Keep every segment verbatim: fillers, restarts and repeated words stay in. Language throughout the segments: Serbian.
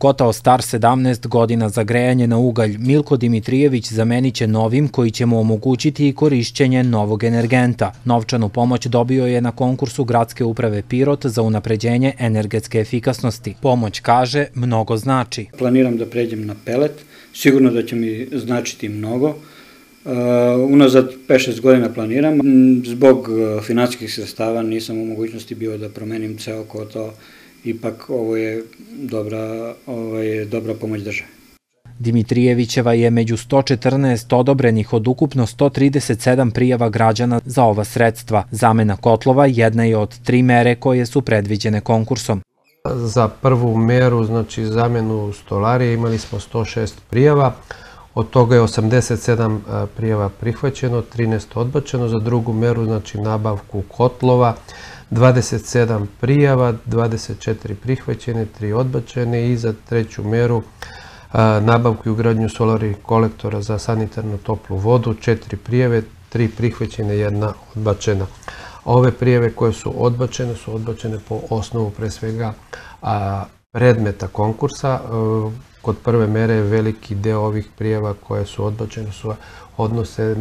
Kotao star sedamnaest godina za grejanje na ugalj Milko Dimitrijević zamenit će novim koji će mu omogućiti i korišćenje novog energenta. Novčanu pomoć dobio je na konkursu Gradske uprave Pirot za unapređenje energetske efikasnosti. Pomoć, kaže, mnogo znači. Planiram da pređem na pelet, sigurno da će mi značiti mnogo. Unazad pet šest godina planiram. Zbog finansijskih sredstava nisam u mogućnosti bio da promenim ceo kotao. Ipak ovo je dobra, ovo je dobra pomoć države. Dimitrijevićeva je među sto četrnaest odobrenih od ukupno sto trideset sedam prijava građana za ova sredstva. Zamena kotlova jedna je od tri mere koje su predviđene konkursom. Za prvu meru, znači zamenu stolarije, imali smo sto šest prijava. Od toga je osamdeset sedam prijava prihvaćeno, trinaest odbačeno. Za drugu meru, znači nabavku kotlova, dvadeset sedam prijava, dvadeset četiri prihvaćene, tri odbačene i za treću meru nabavku i ugradnju solarnih kolektora za sanitarnu toplu vodu, četiri prijave, tri prihvaćene, jedna odbačena. Ove prijave koje su odbačene su odbačene po osnovu pre svega predmeta konkursa. Kod prve mere veliki deo ovih prijava koje su odbačene su odnose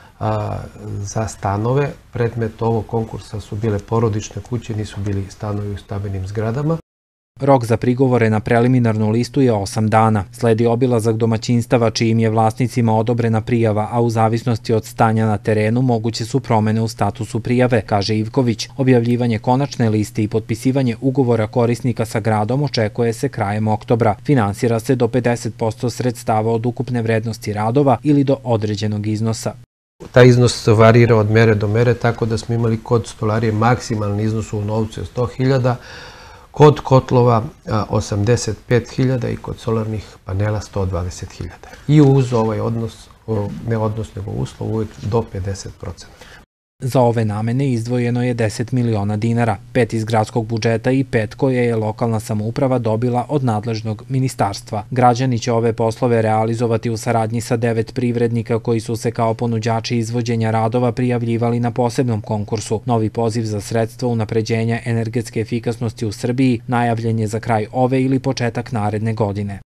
za stanove. Predmet ovog konkursa su bile porodične kuće, nisu bili stanovi u stambenim zgradama. Rok za prigovore na preliminarnu listu je osam dana. Sledi obilazak domaćinstava čijim je vlasnicima odobrena prijava, a u zavisnosti od stanja na terenu moguće su promene u statusu prijave, kaže Ivković. Objavljivanje konačne liste i potpisivanje ugovora korisnika sa gradom očekuje se krajem oktobra. Finansira se do pedeset posto sredstava od ukupne vrednosti radova ili do određenog iznosa. Taj iznos varira od mere do mere, tako da smo imali kod stolarije maksimalni iznos u novcu je sto hiljada, kod kotlova osamdeset pet hiljada i kod solarnih panela sto dvadeset hiljada. I uz ovaj odnos, ne odnos nego uslov, uvijek do pedeset procenata. Za ove namene izdvojeno je deset miliona dinara, pet iz gradskog budžeta i pet koje je lokalna samouprava dobila od nadležnog ministarstva. Građani će ove poslove realizovati u saradnji sa devet privrednika koji su se kao ponuđači izvođenja radova prijavljivali na posebnom konkursu. Novi poziv za sredstva unapređenja energetske efikasnosti u Srbiji najavljen je za kraj ove ili početak naredne godine.